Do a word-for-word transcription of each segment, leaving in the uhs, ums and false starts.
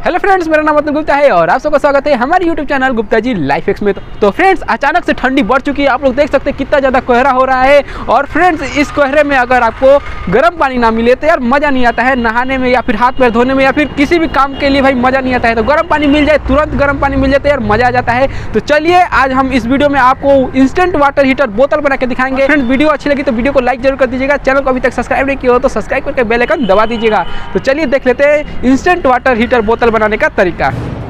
Hello friends, मेरा नाम अतुल गुप्ता है और आप सबका स्वागत है हमारे YouTube channel Gupta ji life X में। तो फ्रेंड्स, अचानक से ठंडी बढ़ चुकी है। आप लोग देख सकते हैं कितना ज़्यादा कोहरा हो रहा है। और फ्रेंड्स, इस कोहरे में अगर आपको गर्म पानी ना मिले तो यार मज़ा नहीं आता है नहाने में या फिर हाथ पैर धोने में या फिर किसी भी काम के लिए भाई मज़ा नहीं आता है। तो गर्म पानी मिल जाए, तुरंत गर्म पानी मिल जाए तो यार मज़ा आ जाता है। तो चलिए आज हम इस वीडियो में आपको इंस्टेंट वाटर हीटर बोतल बना के दिखाएंगे। फ्रेंड्स, वीडियो अच्छी लगी तो वीडियो को लाइक जरूर कर दीजिएगा। चैनल को अभी तक सब्सक्राइब नहीं किया हो तो सब्सक्राइब करके बेल आइकन दबा दीजिएगा। तो चलिए देख लेते हैं इंस्टेंट वाटर हीटर बोतल बनाने का तरीका।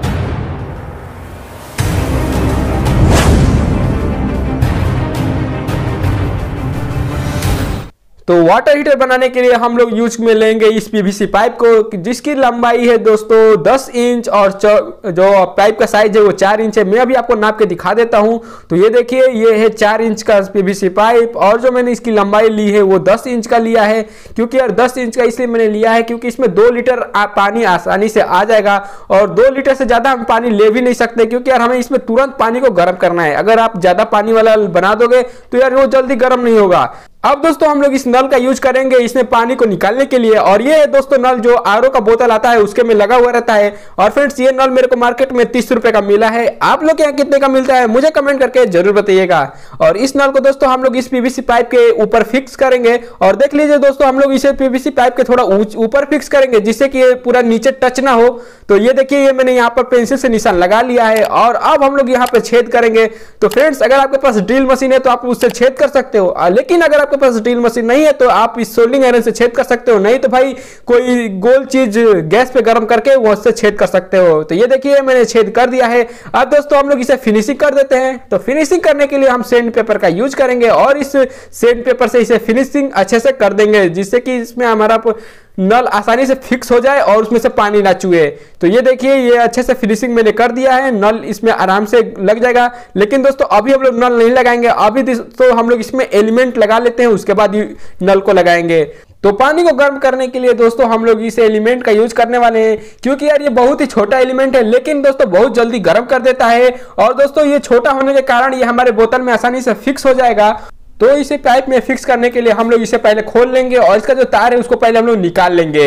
तो वाटर हीटर बनाने के लिए हम लोग यूज में लेंगे इस पीवीसी पाइप को, जिसकी लंबाई है दोस्तों दस इंच और जो पाइप का साइज है वो चार इंच है। मैं अभी आपको नाप के दिखा देता हूं। तो ये देखिए, ये है चार इंच का पीवीसी पाइप और जो मैंने इसकी लंबाई ली है वो दस इंच का लिया है। क्योंकि यार दस इंच का इसलिए मैंने लिया है क्योंकि इसमें दो लीटर पानी आसानी से आ जाएगा और दो लीटर से ज्यादा हम पानी ले भी नहीं सकते, क्योंकि यार हमें इसमें तुरंत पानी को गर्म करना है। अगर आप ज्यादा पानी वाला बना दोगे तो यार वो जल्दी गर्म नहीं होगा। अब दोस्तों हम लोग इस नल का यूज करेंगे इसमें पानी को निकालने के लिए। और ये है दोस्तों नल जो आरओ का बोतल आता है उसके में लगा हुआ रहता है। और फ्रेंड्स, ये नल मेरे को मार्केट में तीस रुपए का मिला है। आप लोग के यहाँ कितने का मिलता है मुझे कमेंट करके जरूर बताइएगा। और इस नल को दोस्तों हम लोग इस पीवीसी पाइप के ऊपर फिक्स करेंगे। और देख लीजिए दोस्तों, हम लोग इसे पीवीसी पाइप के थोड़ा ऊपर फिक्स करेंगे जिससे कि ये पूरा नीचे टच ना हो। तो ये देखिए, ये मैंने यहाँ पर पेंसिल से निशान लगा लिया है। और अब हम लोग यहाँ पे छेद करेंगे। तो फ्रेंड्स, अगर आपके पास ड्रिल मशीन है तो आप उससे छेद कर सकते हो, लेकिन अगर आपके पास ड्रिल मशीन नहीं है तो आप इस सोल्डिंग आयरन से छेद कर सकते हो। नहीं तो भाई कोई गोल चीज गैस पे गर्म करके वो उससे छेद कर सकते हो। तो ये देखिए, मैंने छेद कर दिया है। अब दोस्तों हम लोग इसे फिनिशिंग कर देते हैं। तो फिनिशिंग करने के लिए हम सैंड पेपर का यूज करेंगे और इस सैंड पेपर से इसे फिनिशिंग अच्छे से कर देंगे, जिससे कि इसमें हमारा नल आसानी से फिक्स हो जाए और उसमें से पानी ना चुए। तो ये देखिए, ये अच्छे से फिनिशिंग मैंने कर दिया है। नल इसमें आराम से लग जाएगा। लेकिन दोस्तों अभी हम लोग नल नहीं लगाएंगे, अभी तो हम लोग इसमें एलिमेंट लगा लेते हैं, उसके बाद नल को लगाएंगे। तो पानी को गर्म करने के लिए दोस्तों हम लोग इस एलिमेंट का यूज करने वाले हैं, क्योंकि यार ये बहुत ही छोटा एलिमेंट है लेकिन दोस्तों बहुत जल्दी गर्म कर देता है। और दोस्तों ये छोटा होने के कारण ये हमारे बोतल में आसानी से फिक्स हो जाएगा। तो इसे पाइप में फिक्स करने के लिए हम लोग इसे पहले खोल लेंगे और इसका जो तार है उसको पहले हम लोग निकाल लेंगे।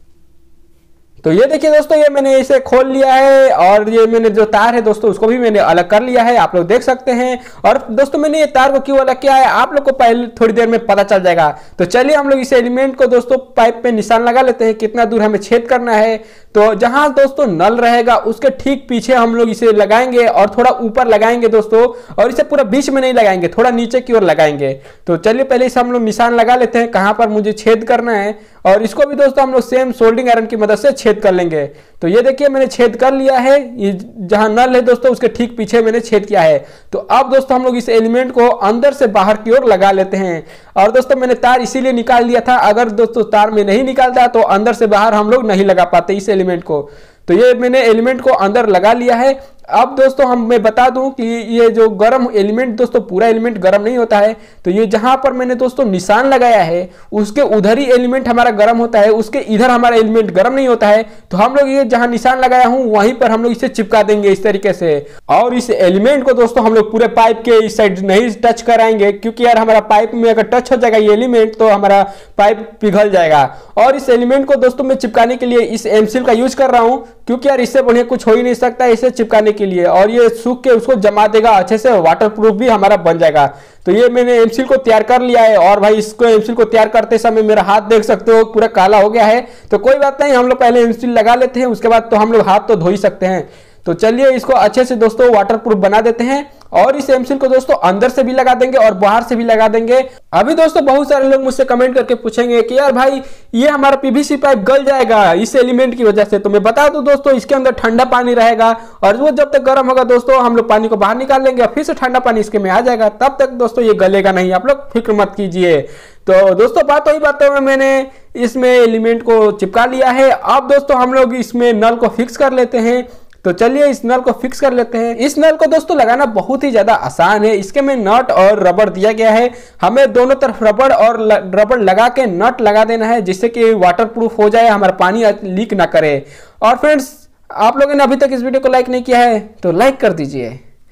तो ये देखिए दोस्तों, ये मैंने इसे खोल लिया है और ये मैंने जो तार है दोस्तों उसको भी मैंने अलग कर लिया है, आप लोग देख सकते हैं। और दोस्तों मैंने ये तार को क्यों अलग किया है आप लोग को पहले थोड़ी देर में पता चल जाएगा। तो चलिए हम लोग इस एलिमेंट को दोस्तों पाइप पे निशान लगा लेते हैं, कितना दूर हमें छेद करना है। तो जहां दोस्तों नल रहेगा उसके ठीक पीछे हम लोग इसे लगाएंगे और थोड़ा ऊपर लगाएंगे दोस्तों। और इसे पूरा बीच में नहीं लगाएंगे, थोड़ा नीचे की ओर लगाएंगे। तो चलिए पहले इसे हम लोग निशान लगा लेते हैं कहां पर मुझे छेद करना है। और इसको भी दोस्तों हम लोग सेम सोल्डिंग आयरन की मदद से छेद कर लेंगे। तो ये देखिए, मैंने छेद कर लिया है। ये जहां नल है दोस्तों उसके ठीक पीछे मैंने छेद किया है। तो अब दोस्तों हम लोग इस एलिमेंट को अंदर से बाहर की ओर लगा लेते हैं। और दोस्तों मैंने तार इसीलिए निकाल दिया था, अगर दोस्तों तार में नहीं निकालता तो अंदर से बाहर हम लोग नहीं लगा पाते इस एलिमेंट को। तो ये मैंने एलिमेंट को अंदर लगा लिया है। अब दोस्तों हम मैं बता दूं कि ये जो गर्म एलिमेंट दोस्तों पूरा एलिमेंट गर्म नहीं होता है। तो ये जहां पर मैंने दोस्तों निशान लगाया है उसके उधर ही एलिमेंट हमारा गर्म होता है, उसके इधर हमारा एलिमेंट गर्म नहीं होता है। तो हम लोग ये जहां निशान लगाया हूं वहीं पर हम लोग इसे चिपका देंगे इस तरीके से। और इस एलिमेंट को दोस्तों हम लोग पूरे पाइप के इस साइड नहीं टच कराएंगे, क्योंकि यार हमारा पाइप में अगर टच हो जाएगा ये एलिमेंट तो हमारा पाइप पिघल जाएगा। और इस एलिमेंट को दोस्तों मैं चिपकाने के लिए इस एमसील का यूज कर रहा हूं, क्योंकि यार इससे बढ़िया कुछ हो ही नहीं सकता इसे चिपकाने के लिए। और ये सूख के उसको जमा देगा अच्छे से, वाटर प्रूफ भी हमारा बन जाएगा। तो ये मैंने एमसील को तैयार कर लिया है। और भाई इसको एमसील को तैयार करते समय मेरा हाथ देख सकते हो पूरा काला हो गया है। तो कोई बात नहीं, हम लोग पहले एमसील लगा लेते हैं, उसके बाद तो हम लोग हाथ तो धो ही सकते हैं। तो चलिए इसको अच्छे से दोस्तों वाटर प्रूफ बना देते हैं। और इस एमसील को दोस्तों अंदर से भी लगा देंगे और बाहर से भी लगा देंगे। अभी दोस्तों बहुत सारे लोग मुझसे कमेंट करके पूछेंगे कि यार भाई ये हमारा पीवीसी पाइप गल जाएगा इस एलिमेंट की वजह से। तो मैं बता दूं दोस्तों, इसके अंदर ठंडा पानी रहेगा और वो जब तक गर्म होगा दोस्तों हम लोग पानी को बाहर निकाल लेंगे और फिर से ठंडा पानी इसके में आ जाएगा। तब तक दोस्तों ये गलेगा नहीं, आप लोग फिक्र मत कीजिए। तो दोस्तों बात वही बातों में मैंने इसमें एलिमेंट को चिपका लिया है। अब दोस्तों हम लोग इसमें नल को फिक्स कर लेते हैं। तो चलिए इस नल को फिक्स कर लेते हैं। इस नल को दोस्तों लगाना बहुत ही ज्यादा आसान है। इसके में नट और रबड़ दिया गया है, हमें दोनों तरफ रबड़ और रबड़ लगा के नट लगा देना है, जिससे कि वाटर प्रूफ हो जाए, हमारा पानी लीक ना करे। और फ्रेंड्स, आप लोगों ने अभी तक इस वीडियो को लाइक नहीं किया है तो लाइक कर दीजिए।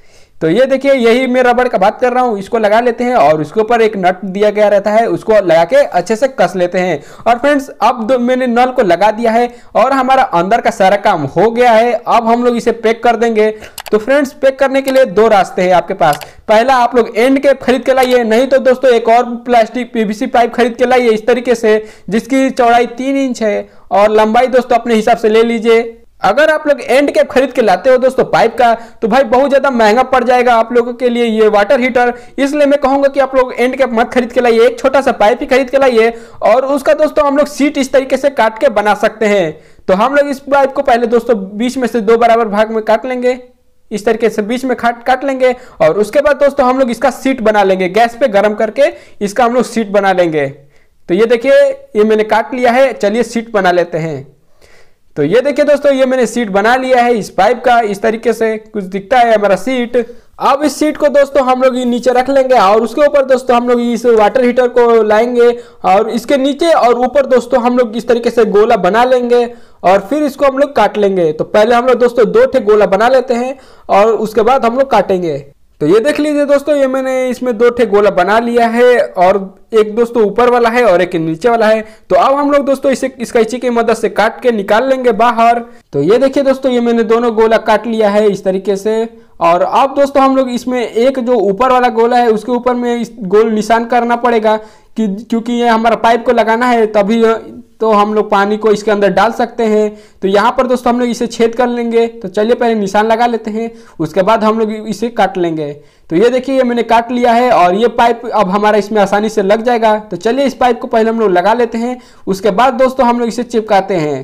तो ये देखिए, यही मैं रबड़ का बात कर रहा हूँ, इसको लगा लेते हैं और उसके ऊपर एक नट दिया गया रहता है, उसको लगा के अच्छे से कस लेते हैं। और फ्रेंड्स अब मैंने नल को लगा दिया है और हमारा अंदर का सारा काम हो गया है। अब हम लोग इसे पैक कर देंगे। तो फ्रेंड्स पैक करने के लिए दो रास्ते हैं आपके पास। पहला, आप लोग एंड कैप खरीद के लाइए, नहीं तो दोस्तों एक और प्लास्टिक पीवीसी पाइप खरीद के लाइए इस तरीके से, जिसकी चौड़ाई तीन इंच है और लंबाई दोस्तों अपने हिसाब से ले लीजिए। अगर आप लोग एंड कैप खरीद के लाते हो दोस्तों पाइप का, तो भाई बहुत ज्यादा महंगा पड़ जाएगा आप लोगों के लिए ये वाटर हीटर। इसलिए मैं कहूंगा कि आप लोग एंड कैप मत खरीद के लाइए, एक छोटा सा पाइप ही खरीद के लाइए और उसका दोस्तों हम लोग सीट इस तरीके से काट के बना सकते हैं। तो हम लोग इस पाइप को पहले दोस्तों बीच में से दो बराबर भाग में काट लेंगे, इस तरीके से बीच में काट काट लेंगे और उसके बाद दोस्तों हम लोग इसका सीट बना लेंगे, गैस पे गर्म करके इसका हम लोग सीट बना लेंगे। तो ये देखिए, ये मैंने काट लिया है, चलिए सीट बना लेते हैं। तो ये देखिए दोस्तों, ये मैंने सीट बना लिया है इस पाइप का, इस तरीके से कुछ दिखता है हमारा सीट। अब इस सीट को दोस्तों हम लोग नीचे रख लेंगे और उसके ऊपर दोस्तों हम लोग इस वाटर हीटर को लाएंगे और इसके नीचे और ऊपर दोस्तों हम लोग इस तरीके से गोला बना लेंगे और फिर इसको हम लोग काट लेंगे। तो पहले हम लोग दोस्तों दो ठे गोला बना लेते हैं और उसके बाद हम लोग काटेंगे। तो ये देख लीजिए दोस्तों, ये मैंने इसमें दो ठे गोला बना लिया है और एक दोस्तों ऊपर वाला है और एक नीचे वाला है। तो अब हम लोग दोस्तों इसे इस कैंची की मदद से काट के निकाल लेंगे बाहर। तो ये देखिए दोस्तों, ये मैंने दोनों गोला काट लिया है इस तरीके से। और अब दोस्तों हम लोग इसमें एक जो ऊपर वाला गोला है उसके ऊपर में इस गोल निशान करना पड़ेगा कि क्योंकि ये हमारा पाइप को लगाना है, तभी तो हम लोग पानी को इसके अंदर डाल सकते हैं। तो यहाँ पर दोस्तों हम लोग इसे छेद कर लेंगे। तो चलिए पहले निशान लगा लेते हैं, उसके बाद हम लोग इसे काट लेंगे। तो ये देखिए, ये मैंने काट लिया है और ये पाइप अब हमारा इसमें आसानी से लग जाएगा। तो चलिए इस पाइप को पहले हम लोग लगा लेते हैं, उसके बाद दोस्तों हम लोग इसे चिपकाते हैं।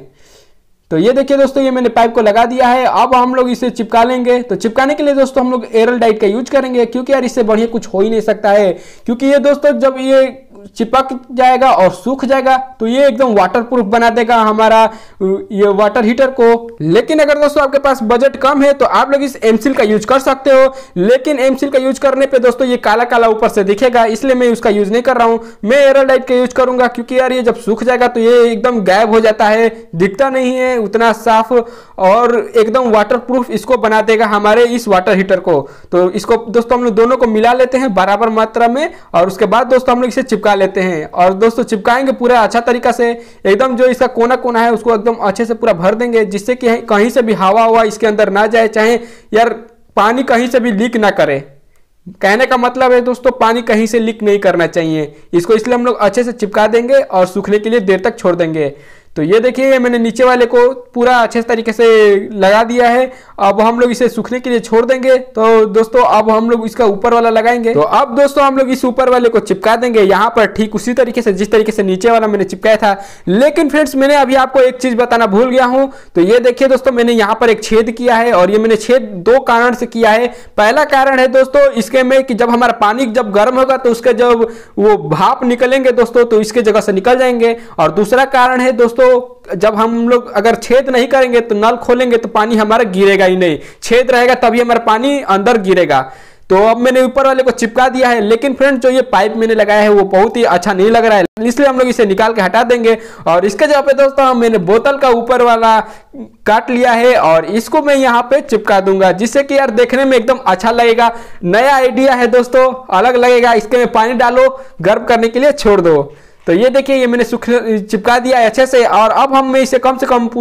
तो ये देखिए दोस्तों, ये मैंने पाइप को लगा दिया है। अब हम लोग इसे चिपका लेंगे। तो चिपकाने के लिए दोस्तों हम लोग एरल डाइट का यूज करेंगे, क्योंकि यार इससे बढ़िया कुछ हो ही नहीं सकता है। क्योंकि ये दोस्तों जब ये चिपक जाएगा और सूख जाएगा तो ये एकदम वाटरप्रूफ बना देगा हमारा ये वाटर हीटर को। लेकिन अगर दोस्तों आपके पास बजट कम है तो आप लोग इस एमसील का यूज कर सकते हो। लेकिन एमसील का यूज करने पे दोस्तों ये काला काला ऊपर से दिखेगा, इसलिए मैं उसका यूज नहीं कर रहा हूं। मैं एयरलाइट का यूज करूंगा, क्योंकि यार ये जब सूख जाएगा तो ये एकदम गायब हो जाता है, दिखता नहीं है उतना साफ और एकदम वाटरप्रूफ इसको बना देगा हमारे इस वाटर हीटर को। तो इसको दोस्तों हम लोग दोनों को मिला लेते हैं बराबर मात्रा में और उसके बाद दोस्तों हम लोग इसे चिपका लेते हैं। और दोस्तों चिपकाएंगे पूरा अच्छा तरीका से, एकदम जो इसका कोना कोना है उसको एकदम अच्छे से पूरा भर देंगे, जिससे कि कहीं से भी हवा हुआ इसके अंदर ना जाए, चाहे यार पानी कहीं से भी लीक ना करे। कहने का मतलब है दोस्तों, पानी कहीं से लीक नहीं करना चाहिए इसको, इसलिए हम लोग अच्छे से चिपका देंगे और सूखने के लिए देर तक छोड़ देंगे। तो ये देखिए, मैंने नीचे वाले को पूरा अच्छे तरीके से लगा दिया है। अब हम लोग इसे सूखने के लिए छोड़ देंगे। तो दोस्तों अब हम लोग इसका ऊपर वाला लगाएंगे। तो अब दोस्तों हम लोग इस ऊपर वाले को चिपका देंगे यहाँ पर, ठीक उसी तरीके से जिस तरीके से नीचे वाला मैंने चिपकाया था। लेकिन फ्रेंड्स मैंने अभी आपको एक चीज बताना भूल गया हूँ। तो ये देखिए दोस्तों, मैंने यहाँ पर एक छेद किया है और ये मैंने छेद दो कारण से किया है। पहला कारण है दोस्तों इसके में कि जब हमारा पानी जब गर्म होगा तो उसके जब वो भाप निकलेंगे दोस्तों तो इसके जगह से निकल जाएंगे। और दूसरा कारण है दोस्तों, जब हम लोग अगर छेद नहीं करेंगे तो नल खोलेंगे तो पानी हमारा गिरेगा ही नहीं, छेद रहेगा तभी हमारा पानी अंदर गिरेगा। तो अब मैंने ऊपर वाले को चिपका दिया है। लेकिन फ्रेंड जो ये पाइप मैंने लगाया है वो बहुत ही अच्छा नहीं लग रहा है, इसलिए हम लोग इसे निकाल के हटा देंगे। और इसके जगह पे दोस्तों मैंने बोतल का ऊपर वाला काट लिया है और इसको मैं यहाँ पे चिपका दूंगा, जिससे कि यार देखने में एकदम अच्छा लगेगा। नया आइडिया है दोस्तों, अलग लगेगा। इसके में पानी डालो, गर्म करने के लिए छोड़ दो। तो ये देखिए, ये मैंने चिपका दिया है अच्छे से। और अब हम मैं इसे कम से कम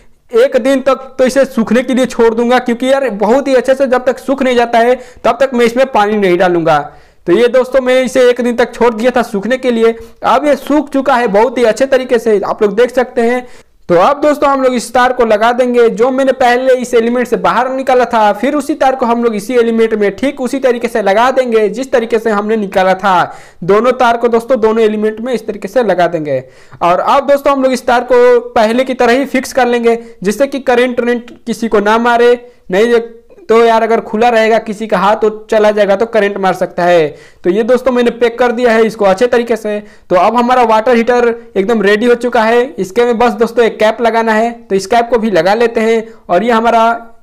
एक दिन तक तो इसे सूखने के लिए छोड़ दूंगा, क्योंकि यार बहुत ही अच्छे से जब तक सूख नहीं जाता है तब तक मैं इसमें पानी नहीं डालूंगा। तो ये दोस्तों मैं इसे एक दिन तक छोड़ दिया था सूखने के लिए। अब ये सूख चुका है बहुत ही अच्छे तरीके से, आप लोग देख सकते हैं। तो अब दोस्तों हम लोग इस तार को लगा देंगे जो मैंने पहले इस एलिमेंट से बाहर निकाला था, फिर उसी तार को हम लोग इसी एलिमेंट में ठीक उसी तरीके से लगा देंगे जिस तरीके से हमने निकाला था। दोनों तार को दोस्तों दोनों एलिमेंट में इस तरीके से लगा देंगे। और अब दोस्तों हम लोग इस तार को पहले की तरह ही फिक्स कर लेंगे, जिससे कि करंट वरेंट किसी को ना मारे। नहीं तो यार अगर खुला रहेगा किसी का हाथ तो चला जाएगा तो करंट मार सकता है। तो ये दोस्तों मैंने पैक कर दिया है इसको अच्छे तरीके से। तो अब हमारा वाटर हीटर एकदम रेडी हो चुका है। इसके में बस दोस्तों एक कैप लगाना है, तो इस कैप को भी लगा लेते हैं। और ये हमारा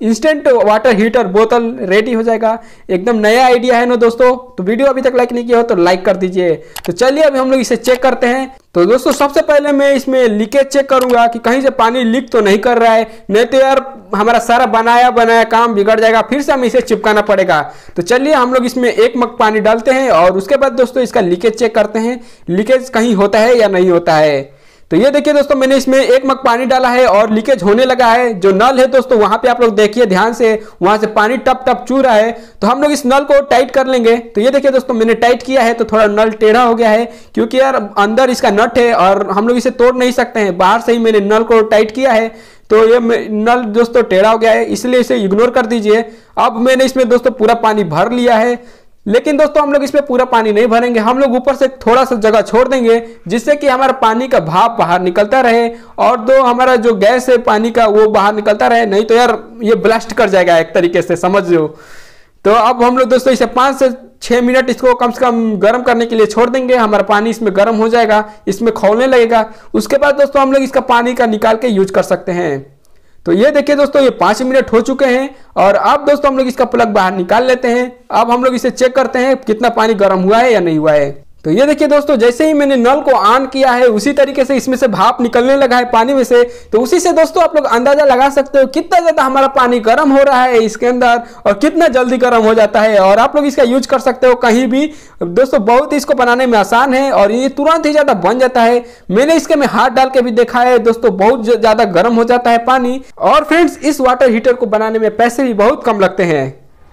इंस्टेंट वाटर हीटर बोतल रेडी हो जाएगा। एकदम नया आइडिया है ना दोस्तों। तो वीडियो अभी तक लाइक नहीं किया हो तो लाइक कर दीजिए। तो चलिए अभी हम लोग इसे चेक करते हैं। तो दोस्तों सबसे पहले मैं इसमें लीकेज चेक करूंगा कि कहीं से पानी लीक तो नहीं कर रहा है, नहीं तो यार हमारा सारा बनाया बनाया काम बिगड़ जाएगा, फिर से हमें इसे चिपकाना पड़ेगा। तो चलिए हम लोग इसमें एक मग पानी डालते हैं और उसके बाद दोस्तों इसका लीकेज चेक करते हैं, लीकेज कहीं होता है या नहीं होता है। तो ये देखिए दोस्तों मैंने इसमें एक मग पानी डाला है और लीकेज होने लगा है। जो नल है दोस्तों वहां पे आप लोग देखिए ध्यान से, वहां से पानी टप टप चू रहा है। तो हम लोग इस नल को टाइट कर लेंगे। तो ये देखिए दोस्तों मैंने टाइट किया है तो थोड़ा नल टेढ़ा हो गया है, क्योंकि यार अंदर इसका नट है और हम लोग इसे तोड़ नहीं सकते हैं। बाहर से ही मैंने नल को टाइट किया है तो ये नल दोस्तों टेढ़ा हो गया है, इसलिए इसे इग्नोर कर दीजिए। अब मैंने इसमें दोस्तों पूरा पानी भर लिया है, लेकिन दोस्तों हम लोग इसमें पूरा पानी नहीं भरेंगे, हम लोग ऊपर से थोड़ा सा जगह छोड़ देंगे जिससे कि हमारा पानी का भाप बाहर निकलता रहे और दो हमारा जो गैस है पानी का वो बाहर निकलता रहे, नहीं तो यार ये ब्लास्ट कर जाएगा एक तरीके से, समझ लो। तो अब हम लोग दोस्तों इसे पाँच से छः मिनट इसको कम से कम गर्म करने के लिए छोड़ देंगे। हमारा पानी इसमें गर्म हो जाएगा, इसमें खौलने लगेगा। उसके बाद दोस्तों हम लोग इसका पानी का निकाल के यूज कर सकते हैं। तो ये देखिए दोस्तों ये पाँच मिनट हो चुके हैं और अब दोस्तों हम लोग इसका प्लग बाहर निकाल लेते हैं। अब हम लोग इसे चेक करते हैं कितना पानी गर्म हुआ है या नहीं हुआ है। तो ये देखिए दोस्तों जैसे ही मैंने नल को ऑन किया है उसी तरीके से इसमें से भाप निकलने लगा है पानी में से। तो उसी से दोस्तों आप लोग अंदाजा लगा सकते हो कितना ज्यादा हमारा पानी गर्म हो रहा है इसके अंदर और कितना जल्दी गर्म हो जाता है। और आप लोग इसका यूज कर सकते हो कहीं भी दोस्तों, बहुत इसको बनाने में आसान है और ये तुरंत ही ज्यादा बन जाता है। मैंने इसके में हाथ डाल के भी देखा है दोस्तों, बहुत ज्यादा गर्म हो जाता है पानी। और फ्रेंड्स इस वाटर हीटर को बनाने में पैसे भी बहुत कम लगते हैं।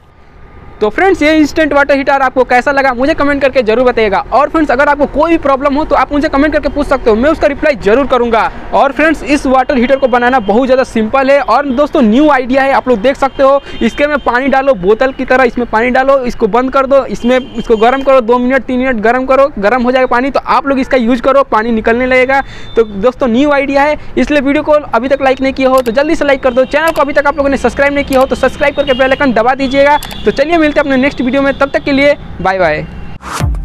तो फ्रेंड्स ये इंस्टेंट वाटर हीटर आपको कैसा लगा मुझे कमेंट करके जरूर बताइएगा। और फ्रेंड्स अगर आपको कोई भी प्रॉब्लम हो तो आप मुझे कमेंट करके पूछ सकते हो, मैं उसका रिप्लाई जरूर करूंगा। और फ्रेंड्स इस वाटर हीटर को बनाना बहुत ज़्यादा सिंपल है और दोस्तों न्यू आइडिया है, आप लोग देख सकते हो। इसके में पानी डालो बोतल की तरह, इसमें पानी डालो, इसको बंद कर दो, इसमें इसको गर्म करो, दो मिनट तीन मिनट गर्म करो, गर्म हो जाएगा पानी। तो आप लोग इसका यूज करो, पानी निकलने लगेगा। तो दोस्तों न्यू आइडिया है, इसलिए वीडियो को अभी तक लाइक नहीं किया हो तो जल्दी से लाइक कर दो। चैनल को अभी तक आप लोगों ने सब्सक्राइब नहीं किया हो तो सब्सक्राइब करके बेल आइकन दबा दीजिएगा। तो चलिए मिलते हैं अपने नेक्स्ट वीडियो में, तब तक के लिए बाय बाय।